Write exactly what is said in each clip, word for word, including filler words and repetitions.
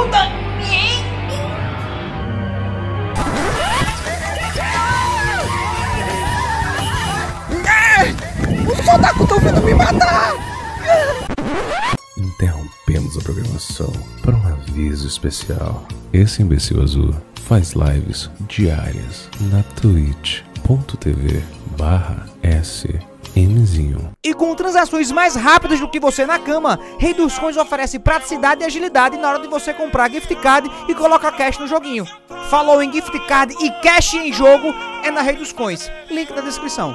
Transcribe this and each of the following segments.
ajuda! Os otaku estão vindo me matar! Interrompemos a programação para um aviso especial. Esse imbecil azul faz lives diárias na twitch ponto tv barra smzinho. E com transações mais rápidas do que você na cama, Rei dos Coins oferece praticidade e agilidade na hora de você comprar gift card e colocar cash no joguinho. Falou em gift card e cash em jogo, é na Rei dos Coins. Link na descrição.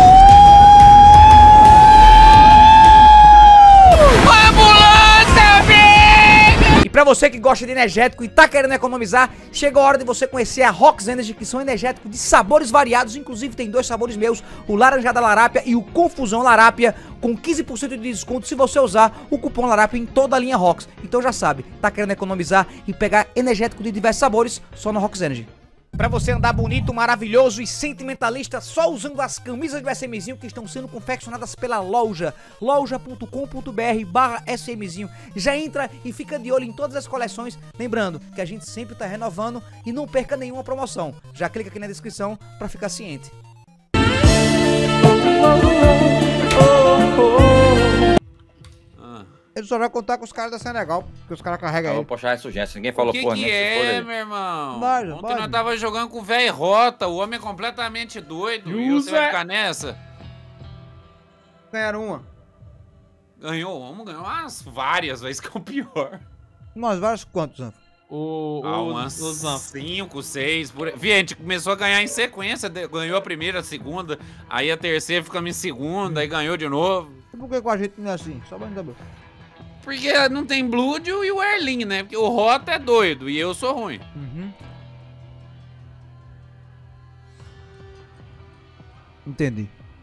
E pra você que gosta de energético e tá querendo economizar, chegou a hora de você conhecer a Rox Energy, que são energéticos de sabores variados. Inclusive tem dois sabores meus, o Laranjada Larápia e o Confusão Larápia, com quinze por cento de desconto se você usar o cupom Larápia em toda a linha Rox. Então já sabe, tá querendo economizar e pegar energético de diversos sabores, só na Rox Energy. Pra você andar bonito, maravilhoso e sentimentalista, só usando as camisas do SMzinho que estão sendo confeccionadas pela loja, loja ponto com ponto br barra SMzinho. Já entra e fica de olho em todas as coleções, lembrando que a gente sempre tá renovando e não perca nenhuma promoção. Já clica aqui na descrição pra ficar ciente. Ele só vai contar com os caras da Senegal, porque os caras carregam Eu aí. vou puxar essa urgência, ninguém falou que porra que nem é, meu irmão? Bora, Ontem bora. nós tava jogando com o velho Rota, o homem é completamente doido. E você vai ficar nessa? Ganharam uma. Ganhou uma, ganhou umas várias, vezes que é o pior. Nós, vários quantos, Zanfa? O, Ah, o, umas o Zanfa. cinco, seis, por aí. Vi, a gente começou a ganhar em sequência, de- ganhou a primeira, a segunda, aí a terceira ficamos em segunda, aí ganhou de novo. E por que com a gente não é assim? Só pra saber. Porque não tem Blood e o Erlin, né? Porque o Rota é doido e eu sou ruim. Uhum. Entendi.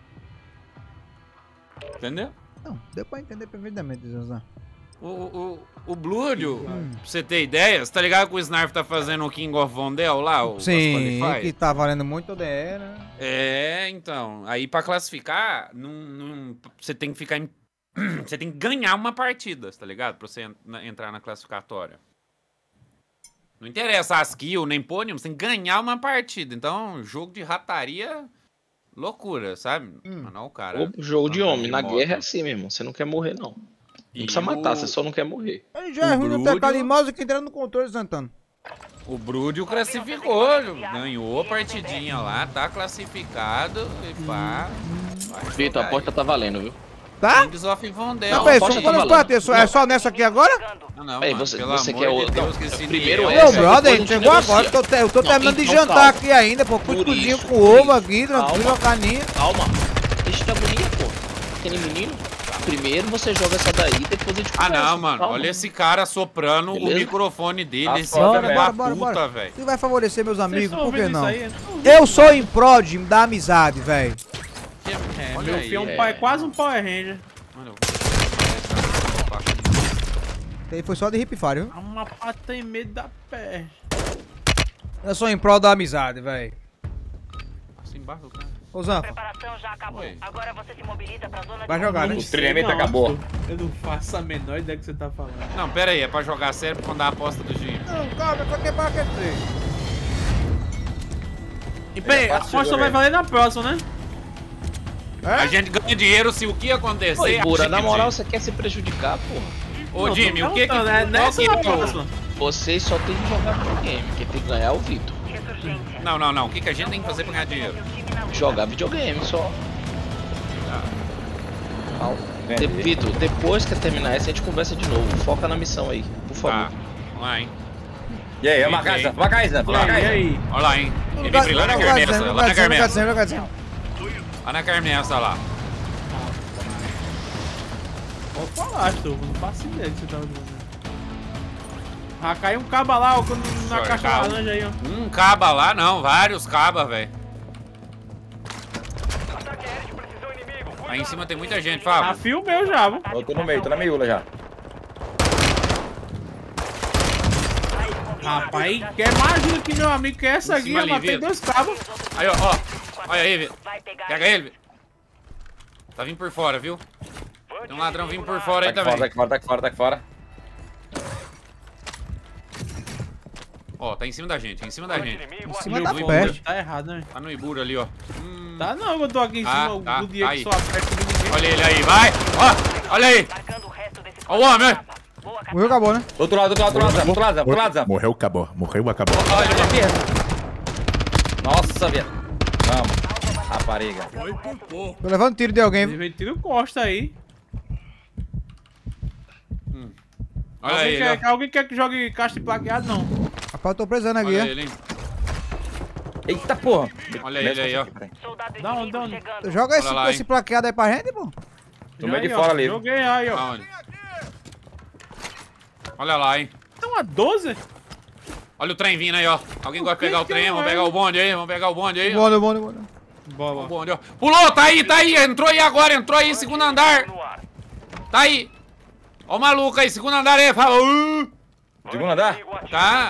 Entendeu? Não, deu pra entender perfeitamente, Zanzan. O, o, o Blood, Hum. pra você ter ideia, você tá ligado que o Snarf tá fazendo o King of Vondel lá? O Sim, Qualify? que tá valendo muito D E, né? É, então. Aí pra classificar, não, não, você tem que ficar em. Você tem que ganhar uma partida, tá ligado? Pra você en- na- entrar na classificatória. Não interessa as kills nem pônio, você tem que ganhar uma partida. Então, jogo de rataria, loucura, sabe? Hum. Mas não, o cara. O jogo de andando homem, na moto. guerra é assim, meu irmão. Você não quer morrer, não. Não E precisa matar, o- você só não quer morrer. Ele já é O ruim no Brúdio- teclado de mouse que entra no controle, Santana. O Brudio classificou, ganhou a partidinha lá, tá classificado e pá. vai Vitor, jogar a porta aí. tá valendo, viu? Tá? Kings of Vondel. Não, peraí, poxa, são tá quantas valendo. partidas? É só nessa aqui agora? Não, não, Ei, mano, você- pelo você amor quer de o- Deus, não, que esse primeiro Niel- é Meu essa, brother, depois a ele gente chegou negocia. agora, eu tô, te- eu tô Não, terminando de então jantar calma. aqui ainda, pô. Por Cuscuzinho isso, com por ovo isso. aqui, tranquilo, Calma. uma caninha. Calma. Deixa de agonia, pô. Aquele menino. Primeiro você joga essa daí, depois a gente Ah, conversa. não, mano. Calma. Olha esse cara soprando o Beleza? microfone dele, Tá esse foda, filho velho. da Bora, bora, puta, bora. velho. Isso vai favorecer meus amigos, estão por que ouvindo não? isso aí? Eu sou em prol de- da amizade, velho. É, Olha meu aí, filho é, um é. pai, quase um Power Ranger. Mano, eu- Aí foi só de hip fire, viu? A mapa tem medo da peste. Eu sou em prol da amizade, velho. Passa embaixo do cara. Ô, Zanfa, Preparação já acabou. Oi. Agora você se mobiliza pra zona vai de jogar, né? O treinamento acabou. Eu não faço a menor ideia do que você tá falando. Não, pera aí, é pra jogar sério pra dar a aposta do Jim. Não, calma, é pra que pra aquecer. E peraí, a aposta só vai valer na próxima, né? A gente ganha dinheiro se o que acontecer. Oi, a Bura, gente- na moral, você quer se prejudicar, porra? Ô, Não, Jimmy, tô o que que. perguntando, é qual nessa que ou é na o- próxima? Vocês só tem que jogar videogame. Quem tem que ganhar é o Vitor. ressurgência. Não, não, não. O que, que a gente tem que fazer pra ganhar dinheiro? Jogar videogame só. De, Entendi. Vitor, depois que terminar essa, a gente conversa de novo. Foca na missão aí, por favor. Tá. Vamos lá, hein? E aí, vai cá, Zan, vai cá, Zan, E vai cá, aí, e Zan. aí? Olha lá, hein? Ele brilhando na Carmessa, lá na Carmessa. Lá na Carmessa, lá. Pode falar, Arthur. Não faço ideia do que você tava dizendo. Ah, caiu um caba lá, ó, quando- na Senhor, caixa calma. laranja aí, ó. Um caba lá, não. Vários caba, velho. Aí em cima tem muita gente, Tá Fábio. fio meu já, viu? Eu tô no meio, tô na miúla já. Rapaz, quer mais ajuda que meu amigo, que é essa Em aqui, cima eu ali, matei Vitor. dois cabos. Aí, ó, ó. Olha aí, Vitor. Vai pegar. Pega ele, Vitor. Tá vindo por fora, viu? Tem um ladrão vindo por fora Tá aí aqui fora, tá também. aqui fora, tá aqui fora, tá aqui fora. Ó, tá em cima da gente, em cima da gente. Em cima da Meu peste. Tá errado, né? Tá no Ibura ali, ó. Hum, Tá não, eu tô aqui em Ah, cima tá, do dia aí. que só aperta o ninguém. olha ele aí, vai! Ó, olha aí! Marcando o resto desse Ó o homem, ó. Boa, Morreu, acabou, né? Do outro lado, do outro lado, do outro lado, do outro lado, Zé. Morreu, acabou. Morreu, acabou. Olha ele aqui. Nossa, velho. Vamos. Rapariga. Tô levando tiro de alguém, Ele viu? veio tiro Costa aí. Olha alguém, ele, quer, ó. alguém quer que jogue caixa plaqueado, não. Rapaz, eu tô precisando aqui, Olha né? ele, hein? Eita porra. Olha ele aí, ó. soldado Dá um, inimigo dá um. chegando. Joga esse, Olha lá, esse hein? plaqueado aí pra gente, pô. No meio de Aí, fora ó, ali. Joguei aí, ó. Aonde? Olha lá, hein? É uma doze? Olha o trem vindo aí, ó. Alguém gosta de que pegar o que trem? é, Vamos velho? pegar o bonde aí, vamos pegar o bonde aí. ó. Bora, bora, bora. O Bola. bonde, ó. Pulou, tá aí, tá aí. Entrou aí agora, entrou aí, segundo andar. No ar. Tá aí. Ó o maluco aí, segundo andar aí. Fala. Uh, Segundo andar? Inimigo ativo. tá.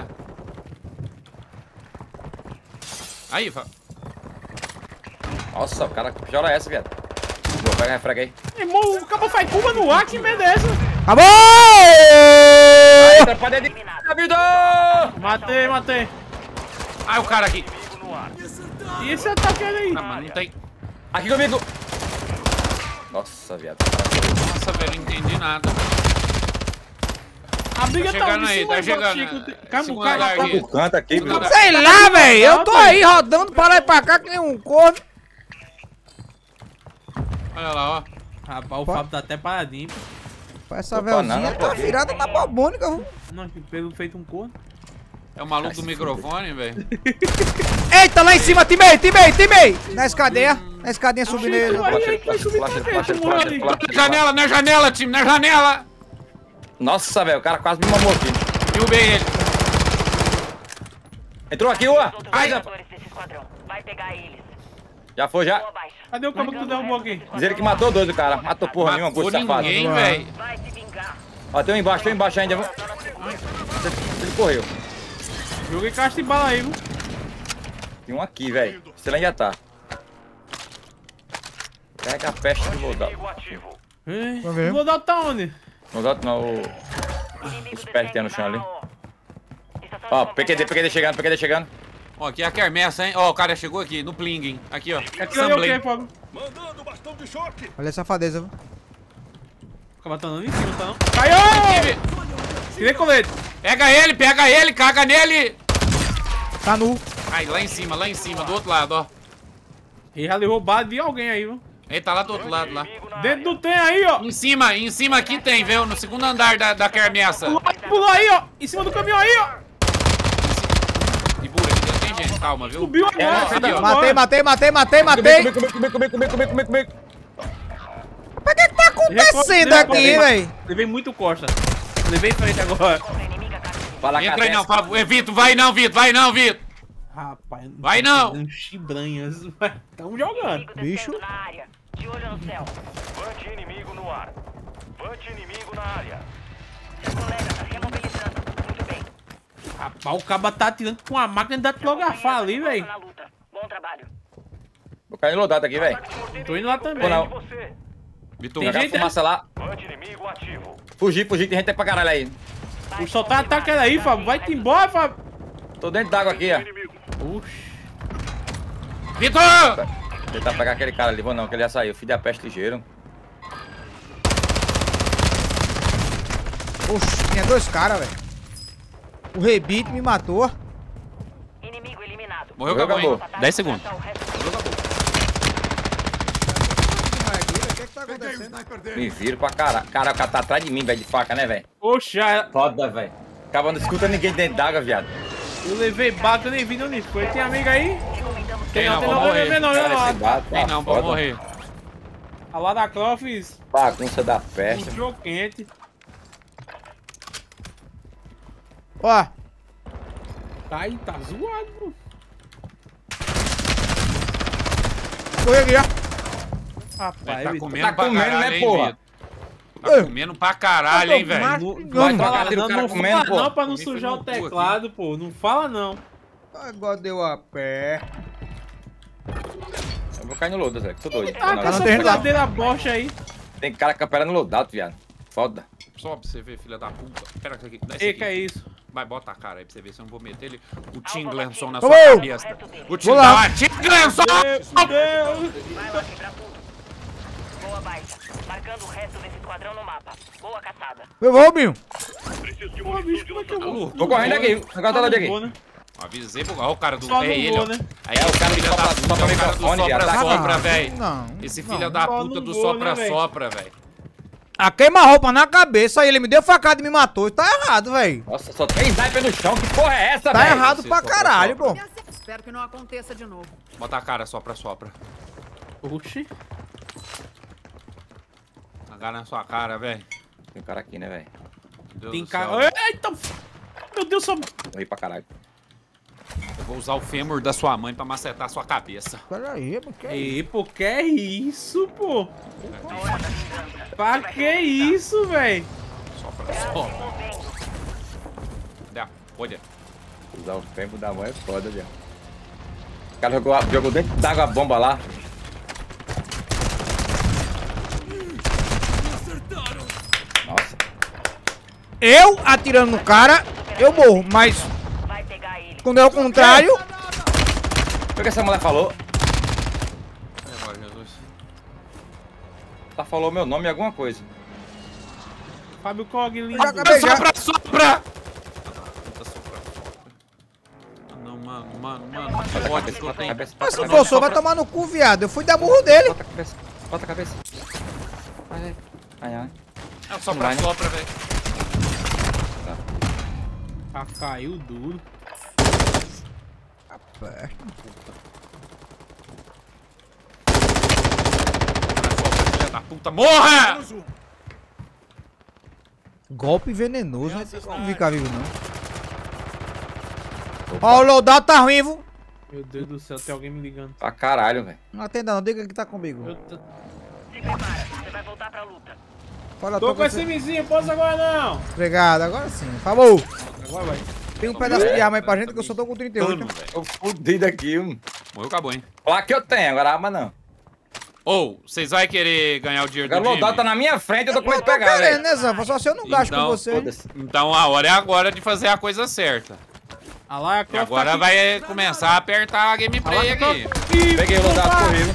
Aí, fala. Nossa, o cara chora essa, viado. Vou pegar refrega aí. Irmão, o cabo faz curva no ar, que merda é essa? Acabou! Entra pra dentro de casa, vida! Matei, matei. Aí o cara aqui. Inimigo no ar. E esse ataque aí? Ah, mas não tem. Aqui comigo. Nossa, viado. Nossa, velho, não entendi nada. A briga Tá tá chegando onde aí, em tá cima, chegando. Chico. Calma, Segundo cara. andar aqui. O canto aqui, Segundo viu? andar. Sei lá, velho. Eu tô aí rodando pra lá e pra cá que nem um corno. Olha lá, ó. Rapaz, o Fábio tá até paradinho. Pô, essa Tô velzinha banana, tá pô. virada na bobônica, viu? Não, que pelo feito um corno. É o maluco do microfone, velho. Eita, lá em cima, timei, timei, timei. Na escadeia, na escadinha subindo ele. Aí, aí, Flash, subir pra flash, frente, flash, morreu flash, ali. flash. Na janela, na janela, time, na janela. Nossa, velho, o cara quase me mamou aqui. Derrubei ele. Entrou aqui, ó. Todos os Ai, já, jogadores desse esquadrão. Vai pegar eles. já foi, já. Boa baixa. Cadê o cabo que tu derrubou aqui? Diz ele que matou dois, o cara. Matou porra nenhuma, Matou coisa safado. ninguém, velho. Vai se vingar. Ó, tem um embaixo, tem um embaixo ainda. viu? Ele correu. Joguei caixa de bala aí, viu? Tem um aqui, velho. Sei lá onde já tá. Pega a peste do loadout. Inimigo ativo. É, Vamos ver. o loadout tá onde? Loadout não, o... Inimigo Os pés que tem no chão ali. Estação Ó, de P Q D, P Q D chegando, P Q D chegando. Ó, aqui é a quermessa, hein? Ó, o cara chegou aqui, no pling, hein? Aqui, ó. Aquilo ali é o quê, Fábio? Olha a safadeza, viu? O cabo tá andando em cima, tá não? Caiu! Tirei colete. Pega ele, pega ele, caga nele. Tá nu. Aí, lá em cima, lá em cima, do outro lado, ó. Ele já levou bala de alguém aí, viu? Ele tá lá do outro lado, lá. Dentro do trem aí, ó. Em cima, em cima aqui tem, viu? No segundo andar da, da quermessa. Pulou aí, ó. Em cima do caminhão aí, ó. E burra, aqui dentro tem gente, calma, viu? Subiu agora. É, subiu aqui, ó. agora. Matei, matei, matei, matei, matei. Comigo, comigo, comigo, comigo, comigo, comigo, comigo, comigo. Mas o que que tá acontecendo aqui, velho? Levei muito costa. Levei em frente agora. Fala, Entra aí não, cadência. Fábio. É, Vitor, vai não, Vitor, vai não, Vitor. Rapaz, Vai não. Um chibranhas. Tamo jogando. Bicho. Na área. De olho no céu. Vante inimigo no ar. Vante inimigo na área. Seu colega tá remobilizando. Muito bem. Rapaz, o caba tá atirando com a máquina de datilografar ali, velho. Na luta. Bom trabalho. Vou cair no loadout aqui, velho. Tô indo lá também. Vou não. Você. Vitor, Tem Jogar gente, fumaça lá. Vante inimigo ativo. Fugir, fugir, tem gente aí pra caralho aí. O sol tá atacando aí, Fábio. Vai-te embora, Fábio. Tô dentro d'água aqui, ó. Oxi. Vitor! Vou tentar pegar aquele cara ali, vou não, que ele já saiu. Filho da peste ligeiro. Oxe, tinha dois caras, velho. O rebite me matou. Inimigo eliminado. Morreu, Morreu, acabou, hein? acabou. dez segundos. Passar o resto O que que tá acontecendo? Me viro pra caralho. Cara, o cara tá atrás de mim, velho, de faca, né, velho? Oxe, já- Foda, velho. Acaba não escuta ninguém dentro d'água, viado. eu levei bala que eu nem vi de onde foi. Tem amigo aí? Tem não, tem vou não, morrer. tem não, tem Cara, não. esse gato, Tem tá não, vou foda. morrer. A Lara Croft, Bagunça da festa. um jogo quente. Ó, Tá aí, tá zoado, pô. foi aqui, ó. Rapaz, Tá Vitor. comendo Tá pra comendo, caralho, né, hein, porra? Vitor? Tá comendo pra caralho, hein, velho? Não, Vai não trocar fala tiro, não, o cara não comendo, fala pô. não pra não Comi sujar o foi no cu teclado, pô. Não fala não. Agora deu a pé. Eu vou cair no loadout, velho. Tô doido. Tá Não, com essa não tem, não. verdadeira bocha aí. Tem cara camperando no loadout, viado. Foda. Só pra você ver, filha da puta. Pera aqui, dá Ei, esse que é aqui. isso? Vai, bota a cara aí pra você ver se eu não vou meter ele. O Tim Glenson na Ô, sua ô. cabeça. O Tim Vou lá. ah, Tim Glenson! Meu Deus! Vai lá quebrar tudo. Boa, Baita. Marcando o resto desse esquadrão no mapa. Boa caçada. Eu vou, Binho. Pô, bicho, como é que eu vou? Tô correndo aqui. Agora tá lá de aqui. Vou, né? Avisei pro... Olha o cara do... Só É não ele, vou, ó. né? Aí É o cara que filho sopra- da puta, sopra é o cara do microfone, viado. sopra-sopra, Ah, velho. não, Esse não. filho da Só puta não do vou, né, sopra-sopra, velho. A queima-roupa na cabeça aí, ele me deu facada e me matou. Tá errado, velho. Nossa, só tem sniper no chão. Que porra é essa, Tá velho? errado Você pra sopra, caralho, sopra. pô. Espero que não aconteça de novo. Bota a cara, sopra-sopra. Oxi. A cara na sua cara, velho. Tem um cara aqui, né, velho? Meu Deus Tem do céu. cara. Eita! Meu Deus, só. Morri pra caralho. Eu vou usar o fêmur da sua mãe pra macetar a sua cabeça. Peraí, porque... Ei, pô, que é isso, pô? Pra que isso, velho? Sopra-sopra. Dá, olha. Usar o tempo da mãe é foda, velho. O cara jogou, jogou dentro d'água a bomba lá. Nossa. Eu atirando no cara, eu morro, mas Vai pegar ele. quando é o contrário... O que essa mulher falou? E agora, Jesus? Ela falou meu nome e alguma coisa. Fábio Coglin. Já acabei já. Sopra-sopra! Puta, sopra-sopra. Ah, não, mano, mano, mano. Pode que eu tenho. Cabeça, Mas se bota a for, só vai tomar no cu, viado. Eu fui dar burro dele. Bota a cabeça. Bota a cabeça. Ai, ai, ai. É o sopra-sopra, velho. Ah, caiu duro. Sopra-sopra, filha da puta. Morra! Golpe venenoso, não tem como ficar vivo, não. Ó, o loadout tá ruim, viu? Meu Deus do céu, tem alguém me ligando. Pra caralho, velho. Não atenda não, diga que tá comigo. Eu tô, Se prepara. Você vai voltar pra luta. Fala, tô tô com esse vizinho, posso agora não. Obrigado, agora sim. Falou. Agora vai. Tem um pedaço de arma aí pra gente que eu só tô com trinta e oito. Mano, velho. Tô fudido aqui, mano. Morreu, acabou, hein? Placa eu tenho, agora arma não. Ou, vocês vão querer ganhar o dinheiro Agora do o loadout tá Jimmy? na minha frente, eu tô com Eu medo de tô pegar, querendo, velho. né, Zanfa? Só se eu não gasto Então, com você. Foda-se. Então a hora é agora de fazer a coisa certa. Ah lá, a E Croft agora tá vai começar a apertar a gameplay aqui. aqui. Ih, Peguei o loadout corrido.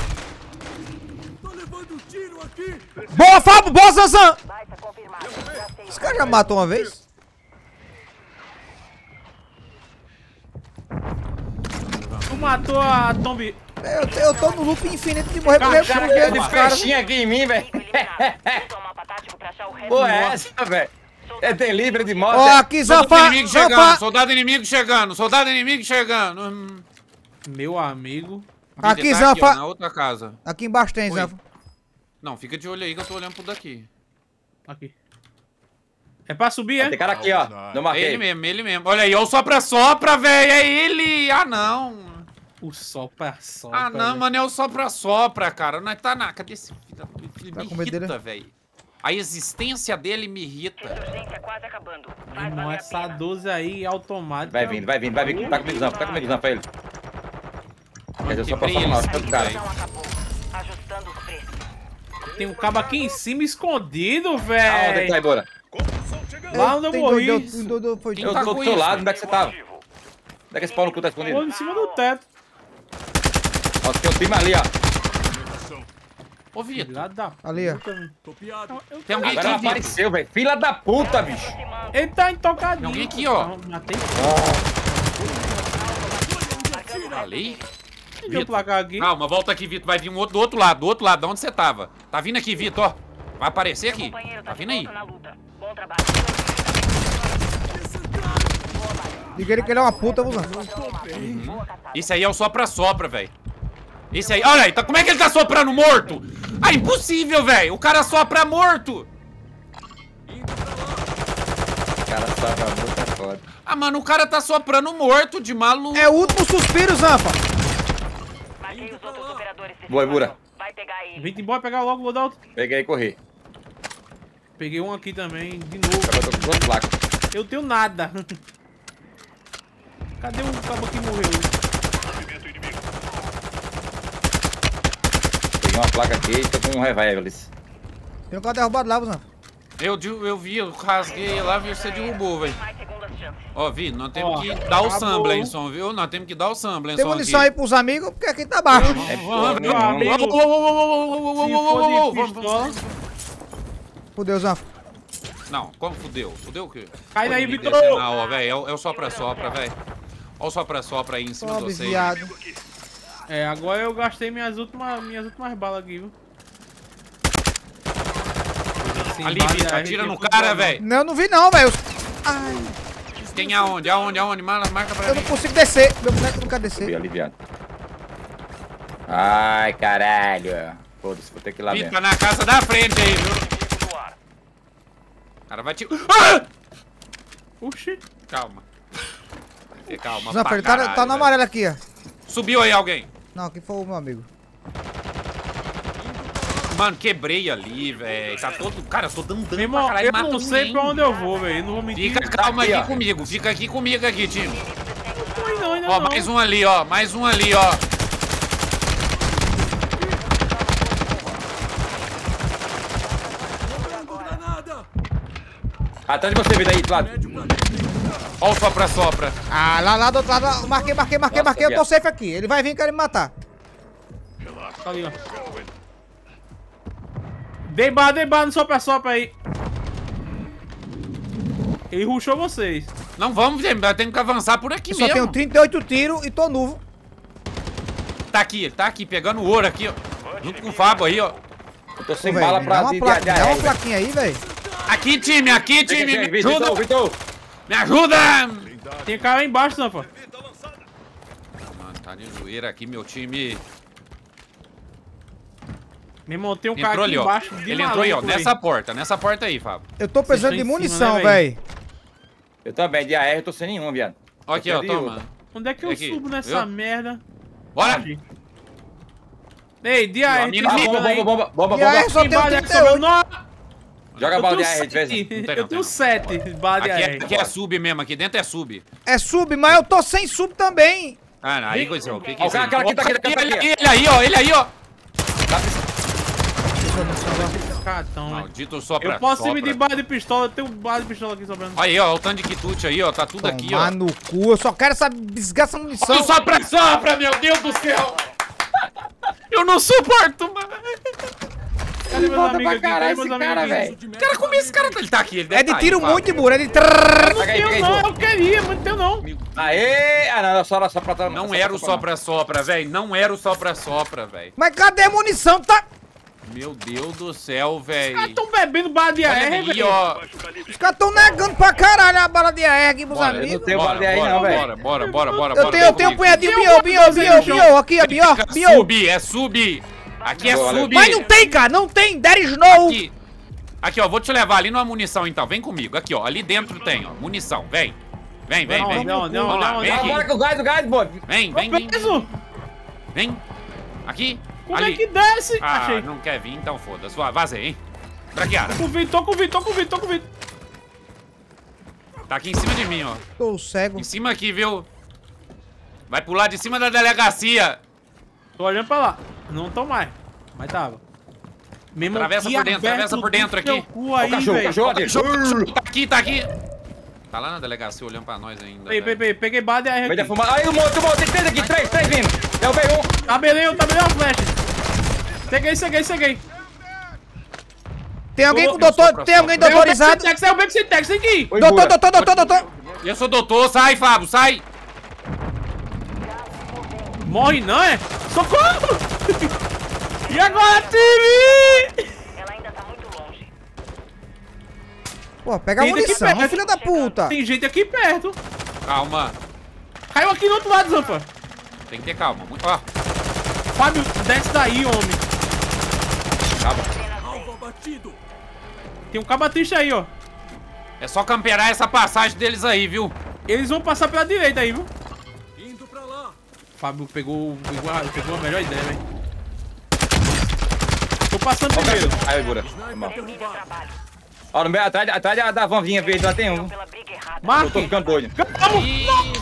Boa, Fábio! Boa, Zanzan! Baita confirmado. Já sei. Esse cara já matou uma vez? Tu matou a Tombi. Eu, eu tô no loop infinito de morrer O morrer cara com deu o de dos caras. flechinha aqui em mim, velho. Inimigo eliminado. Usa o mapa tático pra achar o resto. Pô, do é mapa. essa, velho? É delírio de moto. Ó, aqui, Soldado Zanfa! inimigo chegando, Zanfa! soldado inimigo chegando, soldado inimigo chegando. Hum. Meu amigo. Aqui, Tá Zanfa. ó, na outra casa. Aqui embaixo tem, Oi. Zanfa. Não, fica de olho aí que eu tô olhando pro daqui. Aqui. É pra subir, Tem é? cara aqui, ó. Não É marquei. ele mesmo, ele mesmo. Olha aí, ó o sopra-sopra, velho, é ele. Ah, não. O sol pra sol. né? Ah, não, mano, é o sopra-sopra, cara. Não tá na... Cadê esse filho? da- Ele Tá me com medo dele? irrita, velho. A existência dele me irrita. Ressurgência quase acabando. Faz Irmão, valer a essa pena. doze aí automática. Vai vindo, vai vindo, vai vindo. Tá comigo, Zanfa. Tá comigo, Zanfa, ele. Quer dizer, só pra Quebrei falar, eles outro aqui, cara. velho. Não acabou. Ajustando os preços. Tem um cabo aqui em cima escondido, Aonde é que tá, velho. Ibora? Lá onde eu Tem morri. dois, dois, dois, dois, foi Quem Eu tá tô do com teu isso? lado, onde é que você tava? Onde Motivo. é que esse pau no cu tá Tô escondido? em cima do teto. Ó, tem um time ali, ó. Ô, Vitor, Filha da Ali, ó. puta, velho. tem alguém Agora aqui, Vitor. apareceu, velho. Fila da puta, bicho. Ele tá intocadinho. Tem alguém aqui, ó. Matei. Ali? Deixa eu placar aqui. Calma, volta aqui, Vitor. Vai vir um outro do outro lado, do outro lado, de onde você tava. Tá vindo aqui, Vitor, ó. Vai aparecer aqui. Companheiro Tá de vindo aí. volta na luta. Bom trabalho. Diga ele que ele é uma puta, vou usar. Esse aí é o sopra-sopra, velho. Esse aí, olha aí, tá, como é que ele tá soprando morto? Ah, impossível, velho. O cara sopra morto. O cara sabe a música é foda. Ah, mano, o cara tá soprando morto de maluco. É o último suspiro, Zanfa. Marquei os outros operadores desse Boa, Ibura. esquadrão. Vai pegar ele. Vem embora pegar logo o loadout. Peguei e corri. Peguei um aqui também, de novo. Agora eu tô com duas placas. Eu tenho nada. Cadê o cabo que morreu? Peguei uma placa aqui e tô com um revólver. Tem um cara derrubado lá, Zanfa. Eu, de- eu vi, eu rasguei lá e você derrubou, velho. Mais segundas Ó, Vi, nós temos Ó, que dar o acabou. Samblenson, viu? Nós temos que dar o Samblenson Tem munição aí pros amigos, porque aqui tá baixo. É Meu foda, amigo, Vamos, vamos, vamos, vamos, se vamos, for vamos, de vamos, pistola, vamos. Fudeu, Zanfa. Não, como fudeu? Fudeu o quê? Cai daí, Pode me Vitor. descer na ó, velho. É o- é o sopra-sopra, velho. Ó o sopra-sopra aí em cima de Pobre vocês. viado. É, agora eu gastei minhas últimas, minhas últimas balas aqui, viu? Sem Ali, bala, Vitor, a atira gente no tem cara, tudo, velho. Não, eu não vi não, velho. Ai, Tem aonde? Aonde? Aonde? Marca, marca pra eu mim. não consigo descer. Meu boneco não quer Subi descer. aliviado. Ai, caralho. Foda-se, vou ter que ir lá Vitor, mesmo. na casa da frente aí, viu? Inimigo no ar. O cara vai te... Ah! Oxi. Calma. E calma, Zanfa, pra ele tá, caralho, tá no velho. amarelo aqui, ó. Subiu aí alguém. Não, aqui foi o meu amigo. Mano, quebrei ali, velho. Tá todo... Cara, eu tô dando dano Meu pra irmão, caralho. eu não matou sei ninguém. pra onde eu vou, velho. Não vou mentir. Fica calma Aqui, aqui ó. comigo. Fica aqui comigo aqui, time. Não, não, ainda Ó, não. mais um ali, ó. Mais um ali, ó. Atrás de você, vida aí, do lado. Ó o sopra-sopra. Ah, lá, lá do outro lado. Marquei, marquei, marquei, Nossa, marquei. Eu tô viado. safe aqui. Ele vai vir querer me matar. Tá ali, ó. Dei barra, dei barra no sopra-sopra aí. Ele rushou vocês. Não vamos, gente. Temos que avançar por aqui Eu só mesmo. tenho trinta e oito tiros e tô novo. Tá aqui, ele tá aqui, pegando ouro aqui, ó. Junto com o Fábio aí, ó. Eu tô sem Ô, bala velho, pra dá uma, de- pla... de- de dá uma arreio, velho. plaquinha aí, velho. Aqui, time, aqui, Chega, time. chega, Me Vitor, ajuda. Vitor. Me ajuda. Tem cara aí embaixo, Zanfa. Mano, tá de zoeira aqui, meu time. Meu irmão, tem um cara Entrou aqui ali, ó. embaixo. de Ele entrou aí, ó. maluco Nessa porta, nessa porta aí, Fábio. Eu tô precisando de estão em cima, munição, né, velho. Eu também, de A R eu tô sem nenhuma, viado. Ó aqui, ó, Tô perdido. toma. Onde é que eu Aqui, subo nessa viu? merda? Bora. Ei, D A R, Mina, tem Ah, bomba, aí. bomba, bomba, bomba, E aí, bomba. só Tem tenho bala de trinta e oito. Não, Joga eu bala de tenho A R de vez em sete. Não tem não, Eu tem tenho não. sete balas de Aqui A R. é, aqui é sub mesmo, aqui dentro é sub. É sub, mas eu tô sem sub também. Ah, não, aí coisa, o que que é Ó, o isso cara, aí? cara aqui, tá aqui, tá aqui, Ele, tá aqui. ele aí, ó, ele aí, ó. Cartão, velho. Maldito sopra. Eu posso sopra. me de bala de pistola, eu tenho bala de pistola aqui sobrando. Olha aí, ó, o tanto de quitute aí, ó, tá tudo aqui, ó. Tomar no cu, eu só quero essa desgraça munição. Olha o sopra, sopra, meu Deus do céu. Eu não suporto mais. Cadê meus Foda amigos pra aqui? caralho Cadê esse meus cara, amigos velho. aqui? Cara, como esse cara tá? Ele tá aqui, ele deve É de tá aí, tiro Fábio. muito, burro, é de trrr. Pega aí, Eu pega aí, não, pô. eu queria, mas não tenho não. Aê! Ah, não, só, só pra tá. Não era o sopra-sopra, velho. Não era o sopra-sopra, velho. Mas cadê a munição? Tá... Meu Deus do céu, velho. Os caras tão bebendo bala de A Olha R, aí, velho. ó. Os caras tão negando pra caralho a bala de A R aqui pros Bora, Eu não amigos. tenho Bora, bala de A R bora, não, velho. bora, bora, bora, bora, Eu bora. tenho, eu tenho um punhadinho, bio, bio, bio, bio, aqui, ó, bio, Fica bio. Sub, é sub. Aqui é Boa, sub. Mas não tem, cara, não tem, there is no. Aqui. Aqui, ó, vou te levar ali numa munição, então. Vem comigo. Aqui, ó, ali dentro tem, ó, munição. Vem. Vem, vem, Não, vem. não, não, Vamos lá, não, vem não. aqui. Bora com o gás, o gás, pô. Vem, vem, vem. Preso! Vem. Aqui. Como ali. é que desce? Ah, Achei. não quer vir, então foda-se. Vá, vazei, hein. Traqueada. Tô com o Vitor, tô com o Vitor, tô com o Vitor, tô com o Vitor. Tá aqui em cima de mim, ó. Tô cego. Em cima aqui, viu? Vai pular de cima da delegacia. Tô olhando pra lá. Não tô mais. Mas tava. Meu irmão, Atravessa que por dentro, aberto atravessa por dentro do teu aqui. cu aí, Ó, cachorro, velho. cachorro, aqui. Cachorro, cachorro, tá aqui, tá aqui. Tá lá na delegacia olhando pra nós ainda. Peraí, velho. peraí, peguei bala de A R Vai aqui. defumar. Aí, o monte, o monte. Tem três aqui, três, três vindo. Derrubei um. Tabelei, tabelei uma flecha. Peguei, ceguei, ceguei. Tem alguém Ô, com doutor, sopra, tem alguém sopra. doutorizado? Tex, é o Beck sem Tex, tem que ir. Oi, Doutor, Bura. doutor, doutor, doutor. Eu sou doutor, sai, Fábio, sai. Morre não, é? Socorro! E agora, time? Ela ainda tá muito longe. Pô, pega a Tem daqui munição, perto. filha da puta. Tem gente aqui perto. Calma. Caiu aqui no outro lado, Zampa. Tem que ter calma. Muito- Ó, Fábio, desce daí, homem. Tem um cabatista aí, ó. é só camperar essa passagem deles aí, viu? Eles vão passar pela direita aí, viu? Indo pra lá. Fábio pegou, pegou, a, pegou a melhor ideia, velho. Tô passando Ó, o primeiro. cachorro. Aí, Bura. Vamos. Termine o trabalho. Ó, no meio, atrás, atrás da, da vanvinha verde lá tem um. Pela briga errada. Eu tô Marque. ficando doido. Vamos. Ih.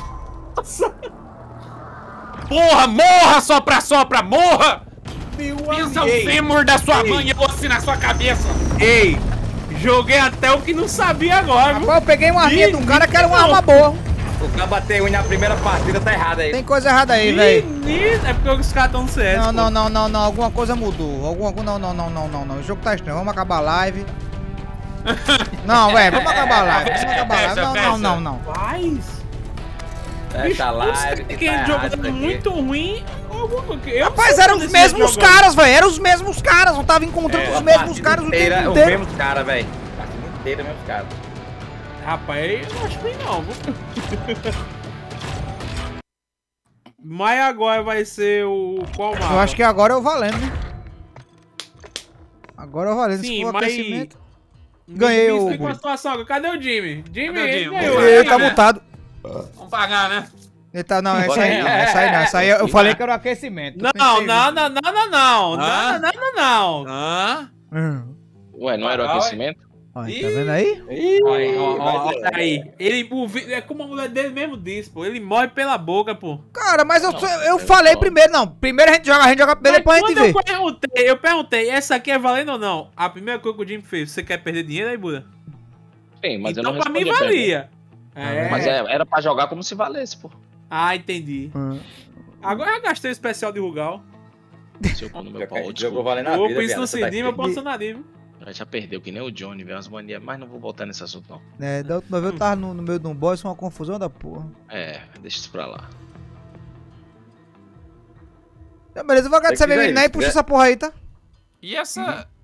Porra, morra, sopra, sopra, morra! Meu Pensa o amigo. fêmur da sua Ei. mãe e osso na sua cabeça. Ei, Joguei até o que não sabia agora, viu? Rapaz, eu peguei uma arminha de um cara que era uma Não. arma boa. O cara bateu na primeira partida, tá errado aí. Tem coisa errada aí, velho. Menino, é porque os caras estão no C S. Não, pô. não, não, não, não. Alguma coisa mudou. Alguma coisa. Não, não, não, não, não, não. O jogo tá estranho. Vamos acabar a live. Não, velho, vamos acabar a live. Vamos acabar a live. Não, não, não, não. Faz. Fecha a live. Que que tá errado jogo isso aqui. muito ruim. alguma coisa. Eu Rapaz, sei eram quando os esse mesmos jogo- caras, velho. Eram os mesmos caras. Eu tava encontrando É, os a mesmos partida caras o inteira, tempo Os inteiro. mesmos caras, velho. A partida inteira, os mesmos caras. Rapaz, eu não acho bem não. viu? Mas agora vai ser o qual mapa? Eu acho que agora é o valendo, né? Agora é o valendo. Sim, Se for mas- aquecimento. Me- Ganhei me o- explica uma situação. Cadê o Jimmy? Jimmy, Cadê o ele Jimmy? ganhou. Ele tá né? mutado. Vamos pagar, né? Ele tá, não, essa aí não, essa aí não. Essa aí eu falei que era o aquecimento. Não, não, não, não, não, não. Hã? Não, não, não, não. Hã? Hum. Ué, não era o Vai. aquecimento? Olha, tá vendo aí? Olha, ó, ó, olha aí. Ele, o vi- é como a mulher dele mesmo disse, pô. Ele morre pela boca, pô. Cara, mas eu, Não, só- eu é falei só- primeiro, não. Primeiro a gente joga, a gente joga primeiro, depois a gente Mas vê. quando eu perguntei, eu perguntei, essa aqui é valendo ou não? A primeira coisa que o Jimmy fez, você quer perder dinheiro aí, Buda? Sim, mas eu Então não pra mim respondi a pergunta. valia. É. Mas é- era pra jogar como se valesse, pô. Ah, entendi. Hum. Agora eu gastei o especial de Rugal. Se eu pôr no meu Já pau, que a gente desculpa. jogou valendo a Ou vida, com isso viado, no você tá Cidinho, eu aqui. posso na vivo. Já, já perdeu, que nem o Johnny, velho, umas manias. Mas não vou voltar nesse assunto, não. É, da última vez eu tava no, no meio de um boss, uma confusão da porra. É, deixa isso pra lá. Então, beleza, eu vou Tem agradecer a que ver minha menina aí, isso, puxa né? essa porra aí, tá? E essa.